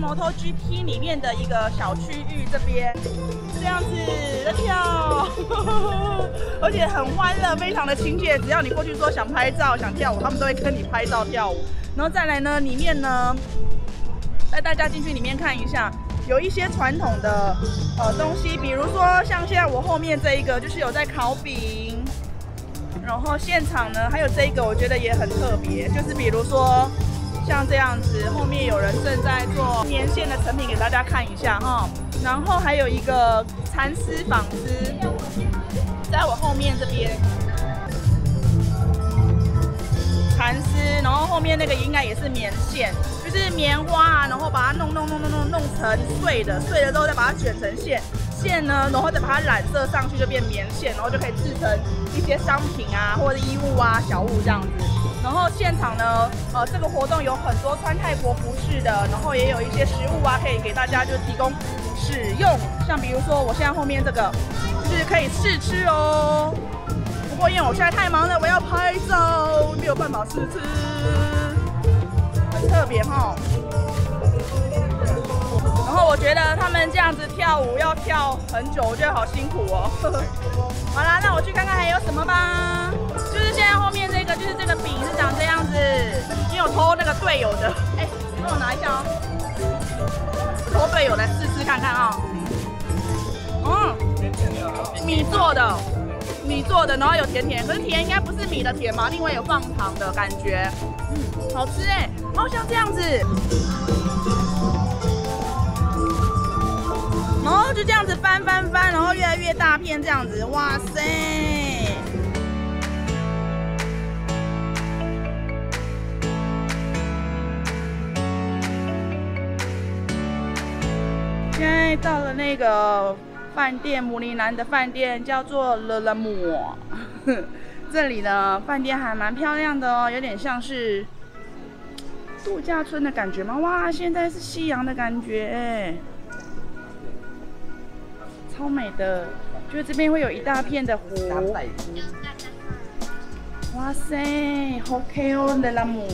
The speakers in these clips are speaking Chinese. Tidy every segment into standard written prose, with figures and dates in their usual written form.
MotoGP 里面的一个小区域，这边这样子在跳，而且很欢乐，非常的亲切。只要你过去说想拍照、想跳舞，他们都会跟你拍照跳舞。然后再来呢，里面呢，带大家进去里面看一下，有一些传统的东西，比如说像现在我后面这一个，就是有在烤饼。然后现场呢，还有这个，我觉得也很特别，就是比如说像这样子，后面有人正在做棉线的成品给大家看一下哈。然后还有一个蚕丝纺织，在我后面这边，蚕丝，然后后面那个应该也是棉线，就是棉花啊，然后把它弄成碎的，碎了之后再把它卷成线。线呢，然后再把它染色上去，就变棉线，然后就可以制成一些商品啊，或者衣物啊、小物这样子。然后现场呢，这个活动有很多穿泰国服饰的，然后也有一些食物啊，可以给大家就提供使用。像比如说我现在后面这个，就是可以试吃哦。不过因为我现在太忙了，我要拍照，没有办法试吃，很特别哈。然后我觉得他们这样子跳舞要跳很久，我觉得好辛苦哦。好啦，那我去看看还有什么吧。就是现在后面这个，就是这个饼是长这样子。你有偷那个队友的，哎，帮我拿一下哦。偷队友来试试看看啊。米做的，然后有甜甜，可是甜应该不是米的甜嘛，另外有放糖的感觉。好吃哎，然后像这样子。然后就这样子翻，然后越来越大片这样子，哇塞！现在到了那个饭店，姆里南的饭店叫做勒勒姆。这里呢，饭店还蛮漂亮的哦，有点像是度假村的感觉吗？哇，现在是夕阳的感觉哎。超美的，就是这边会有一大片的湖。哇塞，好开哦，勒拉姆。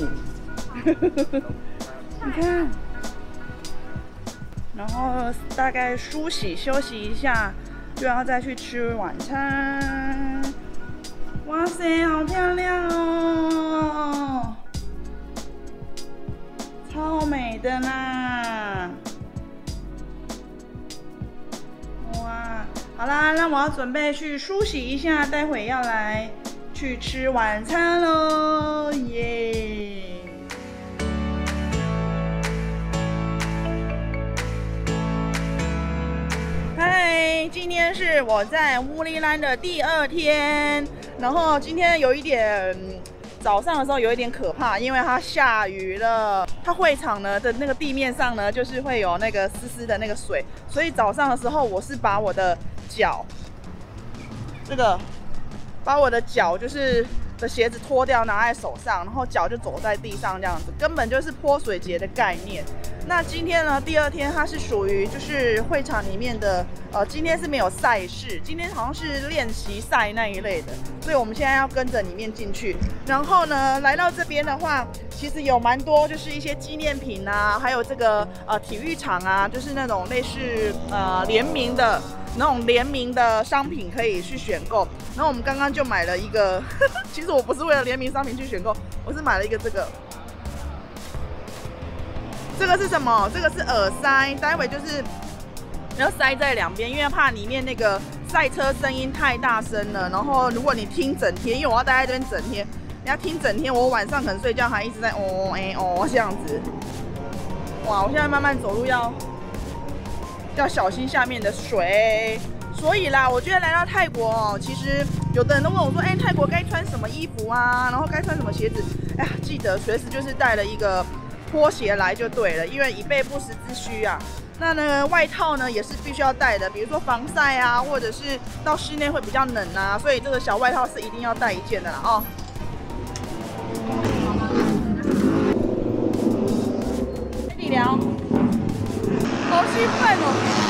你看，然后大概梳洗休息一下，就要再去吃晚餐。哇塞，好漂亮哦，超美的啦！好啦，那我要准备去梳洗一下，待会要来去吃晚餐喽，耶！嗨，今天是我在乌里兰的第2天，然后今天有一点早上的时候有一点可怕，因为它下雨了。它会场呢的那个地面上呢，就是会有那个湿湿的那个水，所以早上的时候我是把我的脚，把我的脚就是的鞋子脱掉，拿在手上，然后脚就走在地上这样子，根本就是泼水节的概念。那今天呢，第2天它是属于就是会场里面的，今天是没有赛事，今天好像是练习赛那一类的，所以我们现在要跟着里面进去。然后呢，来到这边的话，其实有蛮多就是一些纪念品啊，还有这个体育场啊，就是那种类似联名的商品可以去选购。然后我们刚刚就买了一个，其实我不是为了联名商品去选购，我是买了一个这个。这个是什么？这个是耳塞，待会就是要塞在两边，因为怕里面那个赛车声音太大声了。然后如果你听整天，因为我要待在这边整天，你要听整天，我晚上可能睡觉还一直在这样子。哇，我现在慢慢走路要小心下面的水。所以啦，我觉得来到泰国哦，其实有的人都问我说，哎，泰国该穿什么衣服啊？然后该穿什么鞋子？哎呀，记得随时就是带了一个拖鞋来就对了，因为以备不时之需啊。那呢，外套呢也是必须要带的，比如说防晒啊，或者是到室内会比较冷啊，所以这个小外套是一定要带一件的啦哦。跟你聊，好兴奋哦！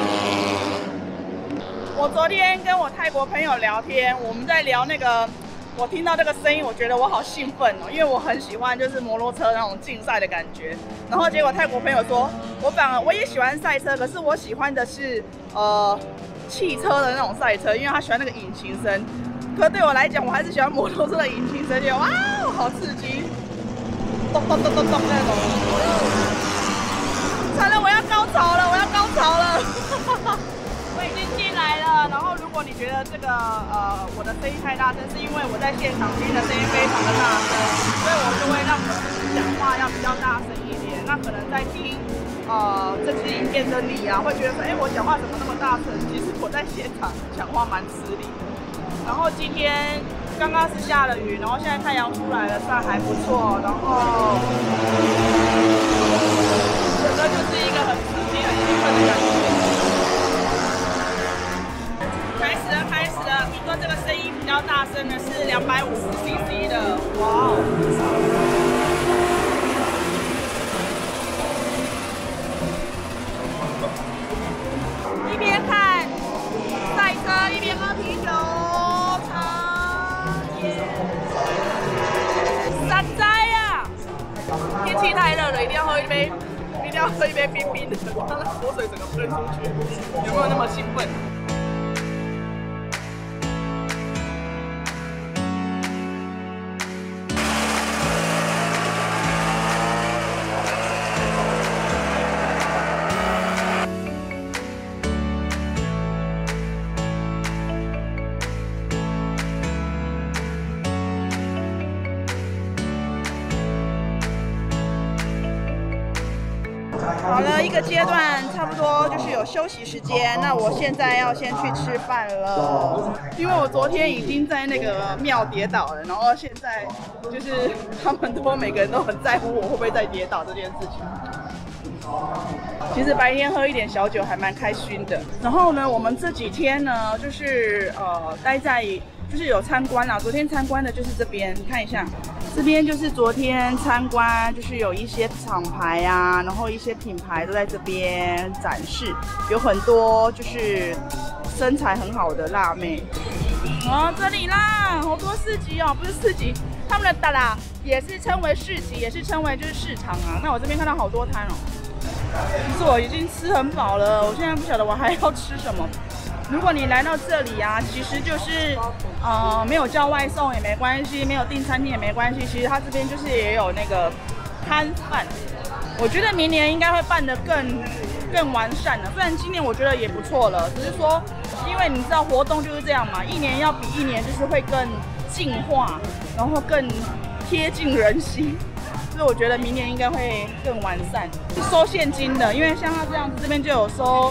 我昨天跟我泰国朋友聊天，我们在聊那个我听到这个声音，我觉得我好兴奋哦，因为我很喜欢就是摩托车那种竞赛的感觉。然后结果泰国朋友说，我也喜欢赛车，可是我喜欢的是汽车的那种赛车，因为他喜欢那个引擎声。可对我来讲，我还是喜欢摩托车的引擎声，觉得哇，好刺激，咚咚咚咚咚那种。惨了，我要高潮了，我要高潮了。我已经进来了，然后如果你觉得这个我的声音太大声，是因为我在现场听的声音非常的大声，所以我就会让我自己讲话要比较大声一点。那可能在听这支影片的你啊，会觉得说，我讲话怎么那么大声？其实我在现场讲话蛮吃力的。然后今天刚刚是下了雨，然后现在太阳出来了，算还不错。然后整个就是一个很刺激、很兴奋的感觉。开始了！听说这个声音比较大声的是250cc 的，哇哦！一边看赛车，一边喝啤酒，山寨呀！天气太热了，一定要喝一杯冰冰的，让那口水整个喷出去，有没有那么兴奋？好了，一个阶段差不多就是有休息时间，那我现在要先去吃饭了，因为我昨天已经在那个庙跌倒了，然后现在就是他们每个人都很在乎我会不会再跌倒这件事情。其实白天喝一点小酒还蛮开心的。然后呢，我们这几天呢，就是待在就是有参观啦。昨天参观的就是这边，你看一下，这边就是昨天参观，就是有一些厂牌啊，然后一些品牌都在这边展示，有很多就是身材很好的辣妹。这里啦，好多市集哦，不是市集，他们的达啦也是称为市集，也是称为就是市场啊。那我这边看到好多摊哦。其实我已经吃很饱了，我现在不晓得我还要吃什么。如果你来到这里啊，其实就是没有叫外送也没关系，没有订餐厅也没关系。其实它这边就是也有那个摊贩，我觉得明年应该会办得更完善了。虽然今年我觉得也不错了，只是说因为你知道活动就是这样嘛，一年要比一年就是会更进化，然后更贴近人心。所以我觉得明年应该会更完善。收现金的，因为像他这样子，这边就有收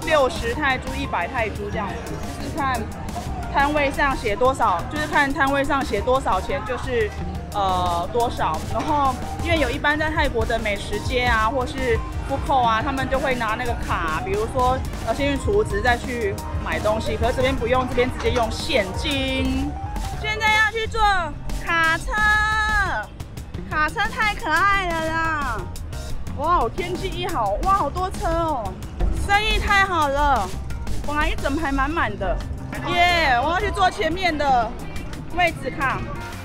60泰铢、100泰铢这样子，就是看摊位上写多少，就是看摊位上写多少钱就是多少。然后因为有一般在泰国的美食街啊，或是food court啊，他们就会拿那个卡，比如说先去储值再去买东西，可是这边不用，这边直接用现金。现在要去坐卡车。卡车太可爱了啦！哇，天气一好，哇，好多车哦，生意太好了，哇，一整排满满的，耶！我要去坐前面的位置看。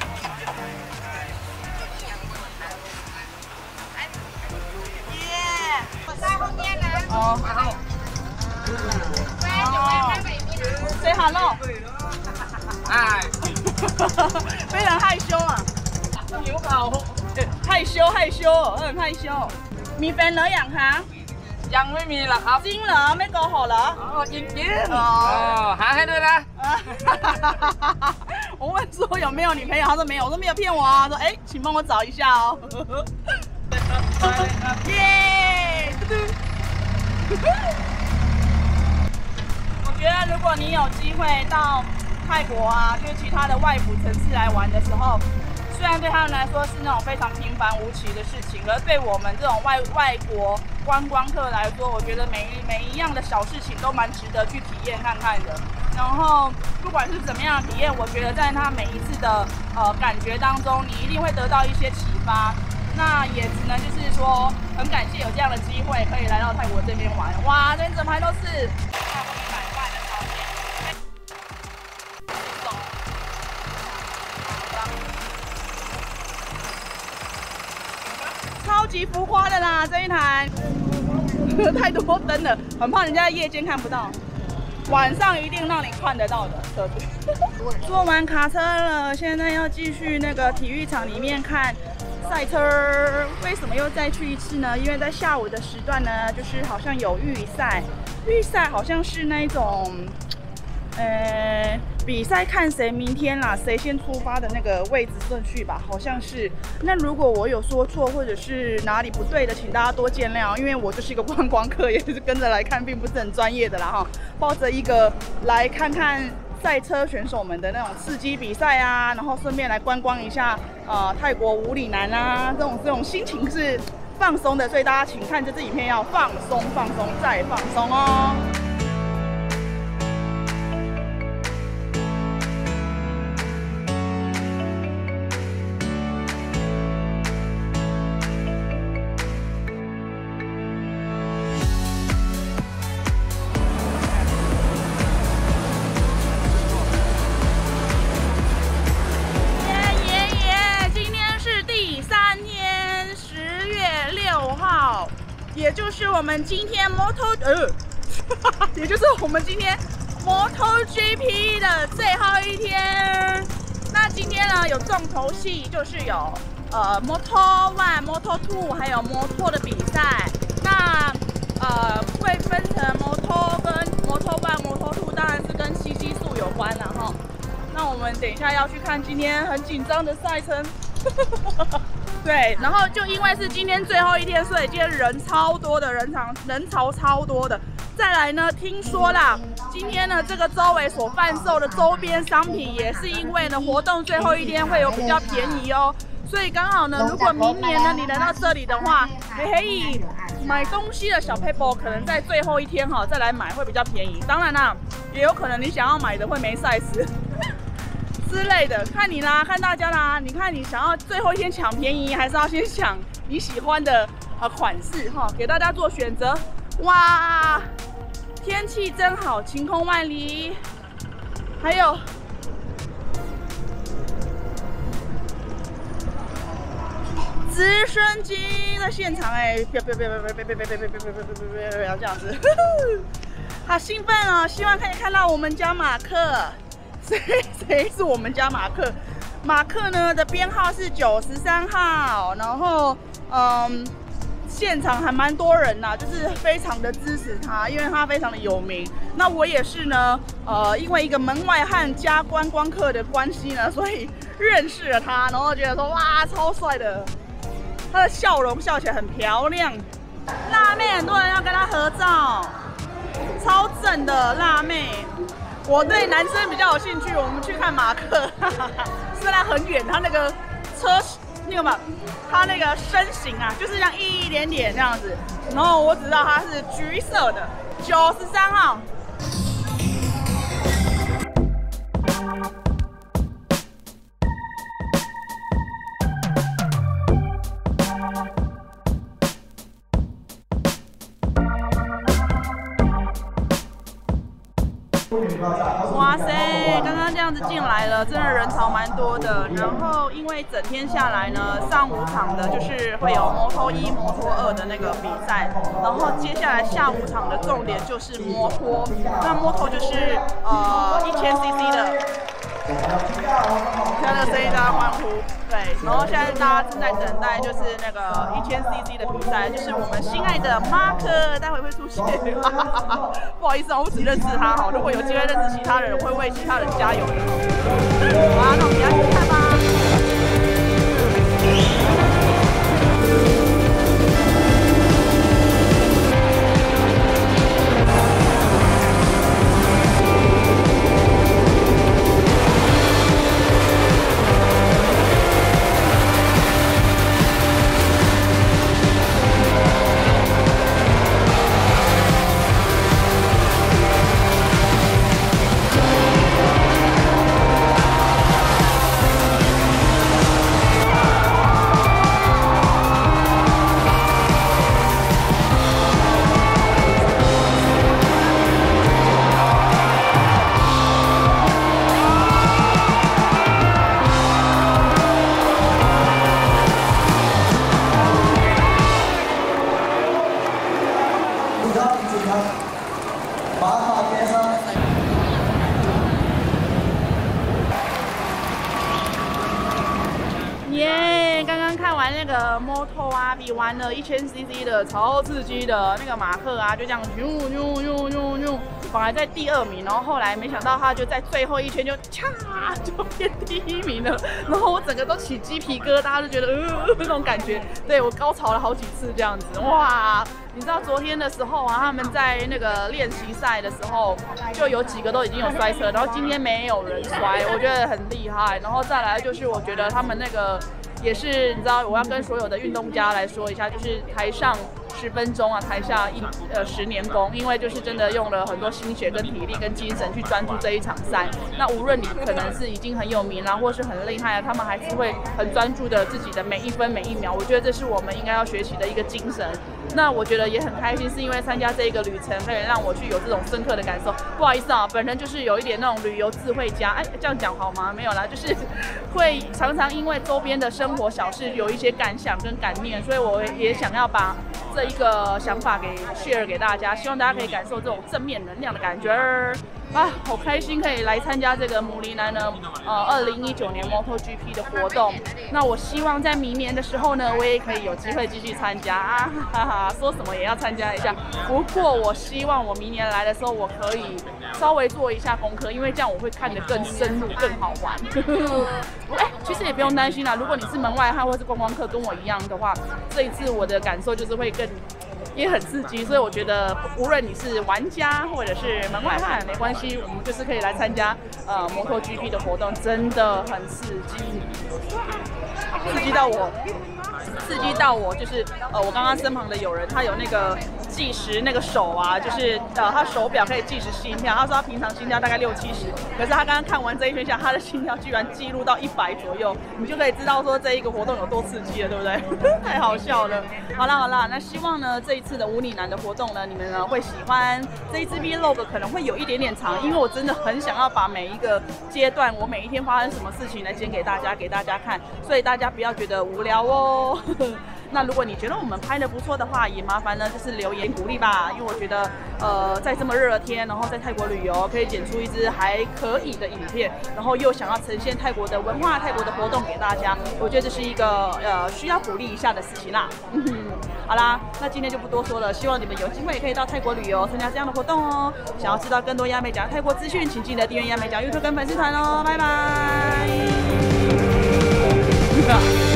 耶！我在后面呢。哦。Say hello。嗨。非常害羞啊。หิวเข่า害羞，很害羞。มีแฟนแล้วยังคะยังไม่มีหรอกครับจริงเหรอไม่โกหกเหรอจริงหาให้ด้วยนะ我问说有没有女朋友，他说没有，我说没有骗我啊，说请帮我找一下哦。耶！我觉得如果你有机会到泰国啊，就是其他的外府城市来玩的时候。虽然对他们来说是那种非常平凡无奇的事情，而对我们这种外国观光客来说，我觉得每一样的小事情都蛮值得去体验看看的。然后不管是怎么样的体验，我觉得在他每一次的感觉当中，你一定会得到一些启发。那也只能就是说，很感谢有这样的机会可以来到泰国这边玩。哇，这边整排都是。 级浮夸的啦，这一台太多灯了，很怕人家夜间看不到，晚上一定让你看得到的车子。坐完卡车了，现在要继续那个体育场里面看赛车。为什么又再去一次呢？因为在下午的时段呢，就是好像有预赛，预赛好像是那一种。比赛看谁明天啦，谁先出发的那个位置顺序吧，好像是。那如果我有说错或者是哪里不对的，请大家多见谅，因为我就是一个观光客，也是跟着来看，并不是很专业的啦哈。抱着一个来看看赛车选手们的那种刺激比赛啊，然后顺便来观光一下泰国五里南啊，这种心情是放松的，所以大家请看这支影片要放松、放松再放松哦。也就是我们今天也就是我们今天 MotoGP 的最后一天。那今天呢有重头戏，就是有Moto1、Moto2 还有摩托的比赛。那会分成 Moto 跟 Moto1、Moto2，当然是跟吸积数有关了哈。那我们等一下要去看今天很紧张的赛程。对，然后就因为是今天最后一天，所以今天人超多的，人潮超多的。再来呢，听说啦，今天呢这个周围所贩售的周边商品，也是因为呢活动最后一天会有比较便宜哦。所以刚好呢，如果明年呢你来到这里的话，你可以买东西的小 paper 可能在最后一天再来买会比较便宜。当然啦，也有可能你想要买的会没 size。之类的，看你啦，看大家啦。你看你想要最后一天抢便宜，还是要先抢你喜欢的款式哈？给大家做选择。哇，天气真好，晴空万里。还有直升机在现场别这样子，好兴奋哦！希望可以看到我们家马克。谁是我们家马克？马克呢的编号是93号，然后现场还蛮多人呐，就是非常的支持他，因为他非常的有名。那我也是呢，因为一个门外汉加观光客的关系呢，所以认识了他，然后觉得说哇超帅的，他的笑容笑起来很漂亮。辣妹很多人要跟他合照，超正的辣妹。我对男生比较有兴趣，我们去看马克，虽然很远，他那个他那个身形啊，就是这样一点点这样子，然后我只知道他是橘色的93号。哇塞，刚刚这样子进来了，真的人潮蛮多的。然后因为整天下来呢，上午场的就是会有Moto1、Moto2的那个比赛，然后接下来下午场的重点就是摩托。那摩托就是1000cc 的，听到声音大家欢呼。对，然后现在大家正在等待就是那个1000cc 的比赛，就是我们心爱的马克，待会会出现。不好意思，我不只认识他哈，如果有机会认识其他人，我会为其他人加油的。好啊，那我们等一下去看吧。 那个摩托啊，比玩了1000cc 的超刺激的那个马克啊，就这样本来在第2名，然后后来没想到他就在最后一圈就就变第1名了，然后我整个都起鸡皮疙瘩，就觉得那种感觉，对我高潮了好几次这样子，哇！你知道昨天的时候啊，他们在那个练习赛的时候，就有几个都已经有摔车，然后今天没有人摔，我觉得很厉害。然后再来就是我觉得他们那个也是，你知道我要跟所有的运动家来说一下，就是台上10分钟啊，台下10年功，因为就是真的用了很多心血跟体力跟精神去专注这一场赛。那无论你可能是已经很有名啊，或是很厉害啊，他们还是会很专注的自己的每一分每一秒。我觉得这是我们应该要学习的一个精神。那我觉得也很开心，是因为参加这一个旅程，可以让我去有这种深刻的感受。不好意思啊，本人就是有一点那种旅游智慧家，哎，这样讲好吗？没有啦，就是会常常因为周边的生活小事有一些感想跟感念，所以我也想要把这一个想法给 share 给大家，希望大家可以感受这种正面能量的感觉啊，好开心可以来参加这个姆里南的2019年 MotoGP 的活动。那我希望在明年的时候呢，我也可以有机会继续参加啊，哈哈，说什么也要参加一下。不过我希望我明年来的时候，我可以稍微做一下功课，因为这样我会看得更深入、更好玩。其实也不用担心啦，如果你是门外汉或是观光客跟我一样的话，这一次我的感受就是会也很刺激，所以我觉得无论你是玩家或者是门外汉，没关系，我们就是可以来参加MotoGP 的活动，真的很刺激，刺激到我，就是我刚刚身旁的友人，他有那个计时那个手啊，就是他手表可以计时心跳，他说他平常心跳大概60-70，可是他刚刚看完这一圈下，他的心跳居然记录到100左右，你就可以知道说这一个活动有多刺激了，对不对？太好笑了。好啦，那希望呢这一次的无里南的活动呢，你们呢会喜欢。这一支 Vlog 可能会有一点点长，因为我真的很想要把每一个阶段我每一天发生什么事情来剪给大家看，所以大家不要觉得无聊哦。那如果你觉得我们拍的不错的话，也麻烦呢就是留言鼓励吧，因为我觉得在这么热的天，然后在泰国旅游，可以剪出一支还可以的影片，然后又想要呈现泰国的文化、泰国的活动给大家，我觉得这是一个需要鼓励一下的事情啦。好啦，那今天就不多说了，希望你们有机会也可以到泰国旅游，参加这样的活动哦。想要知道更多亚美奖泰国资讯，请记得订阅亚美奖 YouTube 跟粉丝团哦，拜拜。